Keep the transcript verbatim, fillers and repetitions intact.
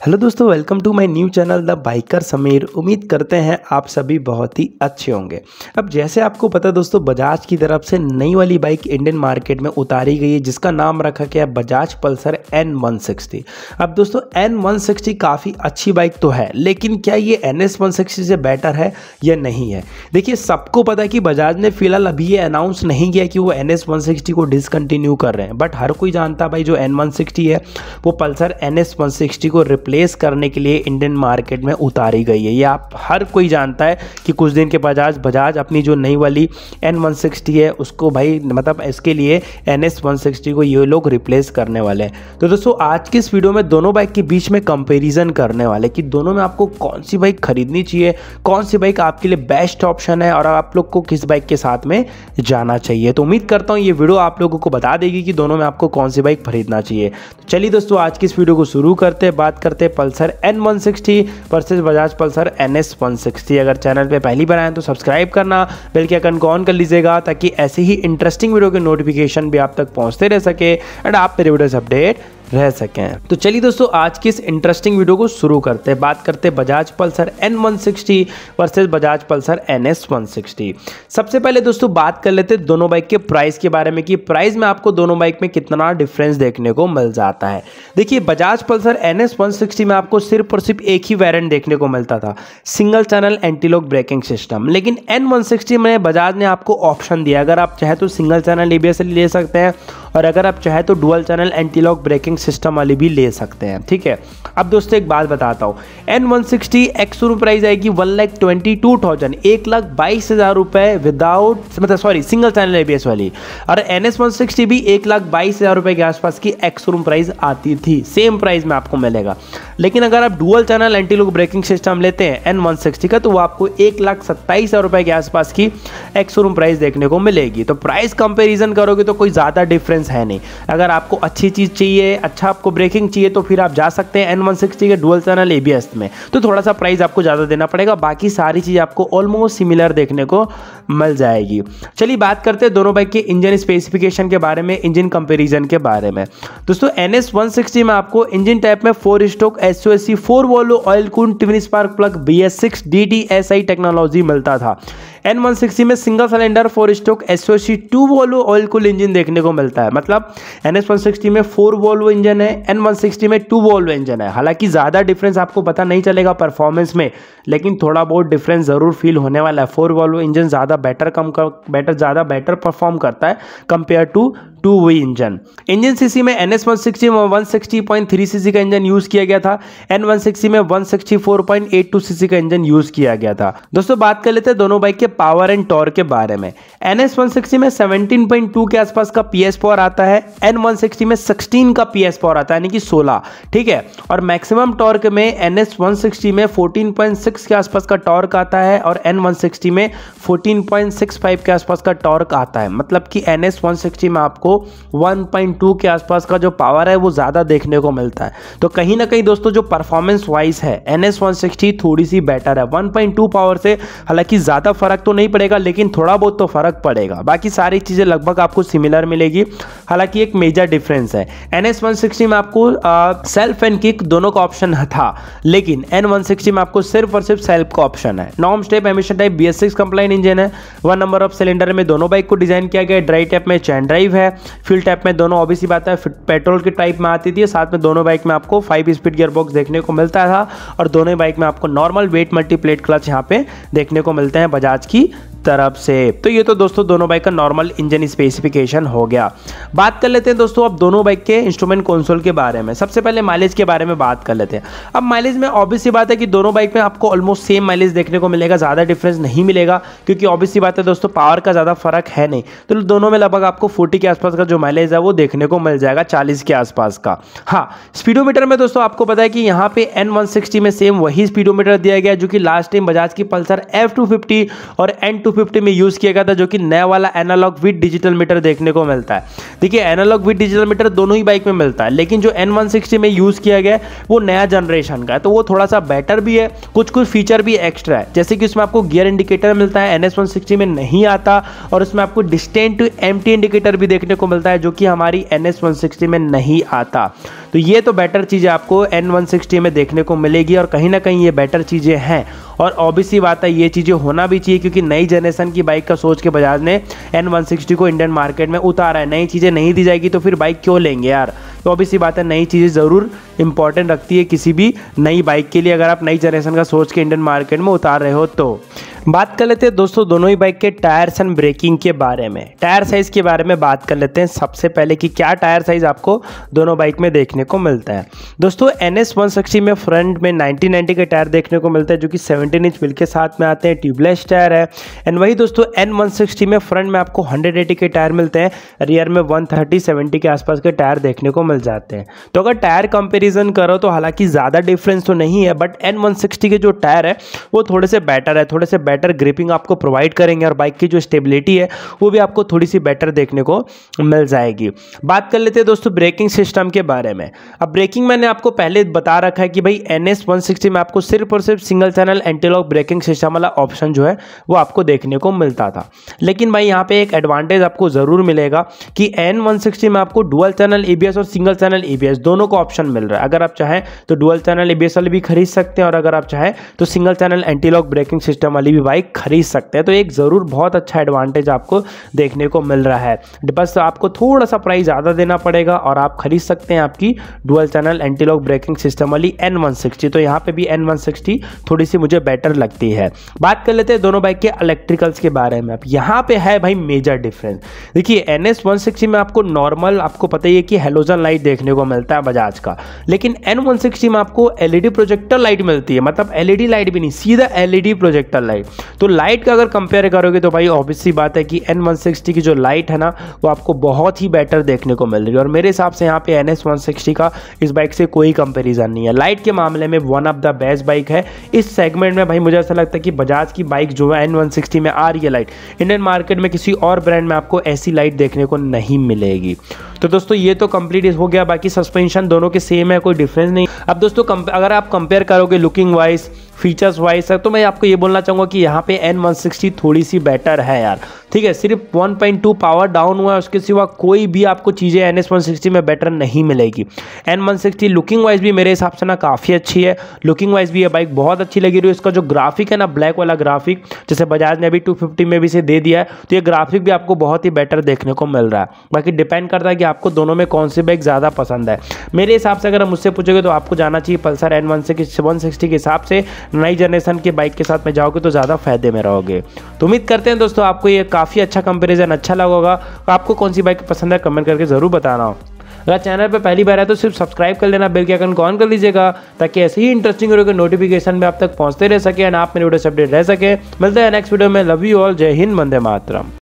Hello दोस्तों, welcome to my new channel the biker Sameer. उम्मीद करते हैं आप सभी बहुत ही अच्छे होंगे। अब जैसे आपको पता है दोस्तों, बजाज की तरफ से नई वाली बाइक इंडियन मार्केट में उतारी गई है जिसका नाम रखा गया है Bajaj Pulsar N one sixty. अब दोस्तों एन वन सिक्सटी काफ़ी अच्छी बाइक तो है, लेकिन क्या ये एन एस वन सिक्सटी से बेटर है या नहीं है? देखिए, सबको पता है कि बजाज ने फिलहाल अभी ये अनाउंस नहीं किया कि वो एन एस वन सिक्सटी को डिसकंटिन्यू कर रहे हैं, बट हर कोई जानता है भाई जो एन वन सिक्सटी है वो Pulsar N S one sixty को रिप्लेस करने के लिए इंडियन मार्केट में उतारी गई है। ये आप हर कोई जानता है कि कुछ दिन के बजाज बजाज अपनी जो नई वाली एन वन सिक्सटी है उसको भाई मतलब इसके लिए एन एस वन सिक्सटी को ये लोग रिप्लेस करने वाले हैं। तो दोस्तों आज की इस वीडियो में दोनों बाइक के बीच में कंपैरिजन करने वाले कि दोनों में आपको कौन सी बाइक खरीदनी चाहिए, कौन सी बाइक आपके लिए बेस्ट ऑप्शन है और आप लोग को किस बाइक के साथ में जाना चाहिए। तो उम्मीद करता हूँ ये वीडियो आप लोगों को बता देगी कि दोनों में आपको कौन सी बाइक खरीदना चाहिए। तो चलिए दोस्तों आज की इस वीडियो को शुरू करते हैं, बात करते हैं Pulsar N one sixty versus Bajaj Pulsar N S one sixty. अगर चैनल पे पहली बार आए तो सब्सक्राइब करना, बेल के आइकन को ऑन कर लीजिएगा ताकि ऐसे ही इंटरेस्टिंग वीडियो के नोटिफिकेशन भी आप तक पहुंचते रह सके एंड आप मेरे वीडियो से अपडेट रह सकें। तो चलिए दोस्तों आज की इस इंटरेस्टिंग वीडियो को शुरू करते हैं, बात करते हैं Bajaj Pulsar N one sixty versus Bajaj Pulsar N S one sixty. सबसे पहले दोस्तों बात कर लेते हैं दोनों बाइक के प्राइस के बारे में कि प्राइस में आपको दोनों बाइक में कितना डिफरेंस देखने को मिल जाता है। देखिए, Bajaj Pulsar N S one sixty में आपको सिर्फ और सिर्फ एक ही वेरिएंट देखने को मिलता था, single channel anti lock braking system. लेकिन एन वन सिक्सटी में बजाज ने आपको ऑप्शन दिया, अगर आप चाहे तो single channel A B S ले सकते हैं और अगर आप चाहे तो dual channel anti lock braking system वाली भी ले सकते हैं। ठीक है, अब दोस्तों एक बात बताता हूँ, N one sixty ex showroom price आएगी one lakh twenty two thousand एक लाख बाईस हजार रुपए विदाउट मतलब सॉरी सिंगल चैनल एबीएस वाली, और एन एस वन सिक्सटी भी एक लाख बाईस हजार रुपए के आसपास की एक्स शोरूम प्राइस आती थी, सेम प्राइस में आपको मिलेगा। लेकिन अगर आप dual channel anti lock braking system लेते हैं एन वन सिक्सटी का तो वो आपको एक लाख सत्ताईस हजार रुपए के आसपास की एक्स शोरूम प्राइस देखने को मिलेगी। तो प्राइस कंपेरिजन करोगे तो कोई ज्यादा डिफरेंस है नहीं। अगर आपको अच्छी चीज चाहिए, अच्छा आपको ब्रेकिंग चाहिए तो फिर आप जा सकते हैं एन वन सिक्सटी के डुअल चैनल एबीएस में, तो थोड़ा सा प्राइस आपको ज्यादा देना पड़ेगा, बाकी सारी चीज आपको ऑलमोस्ट सिमिलर देखने को मिल जाएगी। चलिए बात करते हैं दोनों बाइक के इंजन स्पेसिफिकेशन के बारे में, इंजन कंपैरिजन के बारे में। दोस्तों एन एस वन सिक्सटी में आपको इंजन टाइप में four stroke S O S C four valve oil cooled twin spark plug B S six D T S I technology मिलता था। एन वन सिक्सटी में single cylinder four stroke S O S C two valve oil cooled engine देखने को मिलता है। मतलब N S one sixty में four valve engine है, एन वन सिक्सटी में टू वोल्वो इंजन है। हालांकि ज़्यादा डिफरेंस आपको पता नहीं चलेगा परफॉर्मेंस में, लेकिन थोड़ा बहुत डिफरेंस ज़रूर फील होने वाला है। फोर वोल्वो इंजन ज़्यादा बेटर कम कर बेटर ज़्यादा बेटर परफॉर्म करता है compare to two way engine. Engine CC में एन एस वन सिक्सटी में one sixty point three CC का इंजन यूज किया गया था, एन वन सिक्सटी में one sixty four point eight two CC का इंजन यूज किया गया था। दोस्तों बात कर लेते हैं दोनों बाइक के पावर एंड टॉर्क के बारे में। एन एस वन सिक्सटी में सेवनटीन पॉइंट टू के आसपास का पीएस पावर आता है, एन वन सिक्सटी में सिक्सटीन का पीएस पावर आता है यानी कि सोलह। ठीक है, और मैक्सिमम टॉर्क में एन एस वन सिक्सटी में फोर्टीन पॉइंट सिक्स के आसपास का टॉर्क आता है और एन वन सिक्सटी में फोर्टीन पॉइंट सिक्स फाइव के आसपास का टॉर्क आता है। मतलब कि एन एस वन सिक्सटी में आपको वन पॉइंट टू के आसपास का जो पावर है वो ज्यादा देखने को मिलता है। तो कहीं ना कहीं दोस्तों जो परफॉर्मेंस वाइज है एन एस वन सिक्सटी थोड़ी सी बेटर है। वन पॉइंट टू पावर से हालांकि ज्यादा फर्क तो नहीं पड़ेगा, लेकिन थोड़ा बहुत तो फर्क पड़ेगा, बाकी सारी चीजें लगभग आपको सिमिलर मिलेगी। हालांकि एक मेजर डिफरेंस है, एन एस वन सिक्सटी में आपको सेल्फ एंड किक दोनों का ऑप्शन था, लेकिन एन वन सिक्सटी में आपको सिर्फ और सिर्फ सेल्फ का ऑप्शन है। Norm step emission type B S six compliant engine है, वन नंबर ऑफ सिलेंडर में दोनों बाइक को डिजाइन किया गया है। ड्राई टाइप में चैन ड्राइव है, फ्यूल टाइप में दोनों ऑब्वियसली बात है पेट्रोल के टाइप में आती थी। साथ में दोनों बाइक में आपको फाइव स्पीड गियर बॉक्स देखने को मिलता था और दोनों बाइक में आपको नॉर्मल वेट मल्टीप्लेट क्लच यहाँ पे देखने को मिलते हैं बजाज की तरफ से। तो ये तो दोस्तों दोनों बाइक का नॉर्मल इंजन स्पेसिफिकेशन हो गया। बात कर लेते हैं दोस्तों अब दोनों बाइक के इंस्ट्रूमेंट कंसोल के बारे में। सबसे पहले माइलेज के बारे में बात कर लेते हैं। अब माइलेज में ऑब्वियसली बात है कि दोनों बाइक में आपको ऑलमोस्ट सेम माइलेज देखने को मिलेगा, ज्यादा डिफरेंस नहीं मिलेगा क्योंकि ऑब्वियसली बात है दोस्तों पावर का ज्यादा फर्क है नहीं। तो दोनों में लगभग आपको फोर्टी के आसपास का जो माइलेज है वो देखने को मिल जाएगा, चालीस के आसपास का। हाँ, स्पीडोमीटर में दोस्तों आपको पता है कि यहाँ पे एन वन सिक्सटी में सेम वही स्पीडोमीटर दिया गया जो कि लास्ट टाइम बजाज की पल्सर एफ टू फिफ्टी और एन टू फिफ्टी में यूज किया था, जो कि नया वाला एनालॉग विद डिजिटल मीटर देखने को मिलता है। देखिए एनालॉग विद डिजिटल मीटर दोनों ही बाइक में मिलता है, लेकिन जो एन वन सिक्सटी में यूज किया गया है वो नया जनरेशन का है, तो वो थोड़ा सा बेटर भी है, कुछ कुछ फीचर भी एक्स्ट्रा है। जैसे कि उसमें आपको गियर इंडिकेटर मिलता है, एन एस वन सिक्सटी में नहीं आता, और उसमें आपको डिस्टेंट एम्प्टी इंडिकेटर भी देखने को मिलता है जो कि हमारी एन एस वन सिक्सटी में नहीं आता। तो तो ये तो बेटर चीज़ें आपको एन वन सिक्सटी में देखने को मिलेगी और कहीं ना कहीं ये बेटर चीज़ें हैं और ऑब्वियसली बात है ये चीज़ें होना भी चाहिए क्योंकि नई जनरेशन की बाइक का सोच के बजाज ने एन वन सिक्सटी को इंडियन मार्केट में उतारा है। नई चीज़ें नहीं दी जाएगी तो फिर बाइक क्यों लेंगे यार। तो ऑब्वियसली बात है नई चीज़ें ज़रूर इंपॉर्टेंट रखती है किसी भी नई बाइक के लिए, अगर आप नई जनरेशन का सोच के इंडियन मार्केट में उतार रहे हो तो। बात कर लेते हैं दोस्तों दोनों ही बाइक के टायर्स एंड ब्रेकिंग के बारे में। टायर साइज़ के बारे में बात कर लेते हैं सबसे पहले कि क्या टायर साइज़ आपको दोनों बाइक में देखने को मिलता है। दोस्तों एन एस वन सिक्सटी में फ्रंट में नाइनटीन नाइंटी के टायर देखने को मिलता है जो कि सेवनटीन इंच व्हील के साथ में आते हैं, ट्यूबलेस टायर है। एंड वही दोस्तों एन वन सिक्सटी में फ्रंट में आपको हंड्रेड एटी के टायर मिलते हैं, रियर में वन थर्टी सेवेंटी के आसपास के टायर देखने को मिल जाते हैं। तो अगर टायर कंपेरिजन करो तो हालांकि ज़्यादा डिफरेंस तो नहीं है, बट एन वन सिक्सटी के जो टायर है वो थोड़े से बेटर है, थोड़े से बेटर ग्रिपिंग आपको प्रोवाइड करेंगे और बाइक की जो स्टेबिलिटी है वो भी आपको थोड़ी सी बेटर देखने को मिल जाएगी। बात कर लेते हैं दोस्तों ब्रेकिंग सिस्टम के बारे में। अब ब्रेकिंग मैंने आपको पहले बता रखा है कि भाई एन एस वन सिक्सटी में आपको सिर्फ और सिर्फ single channel anti lock braking system वाला ऑप्शन जो है वो आपको देखने को मिलता था, लेकिन भाई यहाँ पे एक एडवांटेज आपको जरूर मिलेगा कि एन वन सिक्सटी में आपको डुअल चैनल एबीएस और सिंगल चैनल एबीएस दोनों का ऑप्शन मिल रहा है। अगर आप चाहें तो डुअल चैनल एबीएस वाली भी खरीद सकते हैं और अगर आप चाहें तो single channel anti lock braking system वाली भी बाइक खरीद सकते हैं। तो एक ज़रूर बहुत अच्छा एडवांटेज आपको देखने को मिल रहा है, बस आपको थोड़ा सा प्राइस ज़्यादा देना पड़ेगा और आप खरीद सकते हैं आपकी dual channel anti lock braking system वाली एन वन सिक्सटी। तो यहाँ पे भी एन वन सिक्सटी थोड़ी सी मुझे बेटर लगती है। बात कर लेते हैं दोनों बाइक के इलेक्ट्रिकल्स के बारे में। अब यहाँ पे है भाई मेजर डिफरेंस। देखिए एन एस वन सिक्सटी में आपको नॉर्मल आपको पता ही है कि हेलोजन लाइट देखने को मिलता है बजाज का, लेकिन एन वन सिक्सटी में आपको एलईडी प्रोजेक्टर लाइट मिलती है, मतलब एलईडी लाइट भी नहीं, सीधा एलईडी प्रोजेक्टर लाइट। तो लाइट का अगर कंपेयर करोगे तो भाई ऑब्वियसली बात है कि एन वन सिक्सटी की जो लाइट है ना वो आपको बहुत ही बेटर देखने को मिल रही है और मेरे हिसाब से यहाँ पे एन एस वन सिक्सटी का इस बाइक से कोई कंपैरिजन नहीं है। लाइट के मामले में one of the best bike है इस सेगमेंट में। भाई मुझे ऐसा लगता है कि बजाज की बाइक जो है एन वन सिक्सटी में आ रही है लाइट, इंडियन मार्केट में किसी और ब्रांड में आपको ऐसी लाइट देखने को नहीं मिलेगी। तो दोस्तों ये तो कंप्लीट हो गया, बाकी सस्पेंशन दोनों के सेम है, कोई डिफरेंस नहीं। अब दोस्तों अगर आप कंपेयर करोगे लुकिंग वाइज फीचर्स वाइज तो मैं आपको ये बोलना चाहूँगा कि यहाँ पे एन वन सिक्सटी थोड़ी सी बेटर है यार, ठीक है। सिर्फ one point two power down हुआ है, उसके सिवा कोई भी आपको चीज़ें एन एस वन सिक्सटी में बेटर नहीं मिलेगी। N one sixty looking wise भी मेरे हिसाब से ना काफ़ी अच्छी है, लुकिंग वाइज भी ये बाइक बहुत अच्छी लगी रही है। इसका जो ग्राफिक है ना ब्लैक वाला ग्राफिक, जैसे बजाज ने अभी टू फिफ्टी में भी से दे दिया है, तो ये ग्राफिक भी आपको बहुत ही बेटर देखने को मिल रहा है। बाकी डिपेंड करता है कि आपको दोनों में कौन सी बाइक ज़्यादा पसंद है। मेरे हिसाब से अगर आप मुझसे पूछोगे तो आपको जाना चाहिए पल्सर एन वन सिक्सटी के हिसाब से, नई जनरेशन के बाइक के साथ में जाओगे तो ज़्यादा फायदे में रहोगे। तो उम्मीद करते हैं दोस्तों आपको ये काफ़ी अच्छा कंपैरिजन अच्छा लगा होगा। आपको कौन सी बाइक पसंद है कमेंट करके ज़रूर बताना हो। अगर चैनल पे पहली बार है तो सिर्फ सब्सक्राइब कर लेना, बेल के आइकन को ऑन कर लीजिएगा ताकि ऐसे ही इंटरेस्टिंग वीडियो के नोटिफिकेशन में आप तक पहुंचते रह सके एंड आप मेरे वीडियो से अपडेट रह सके। मिलते हैं नेक्स्ट वीडियो में। लव यू ऑल, जय हिंद, वंदे मातरम।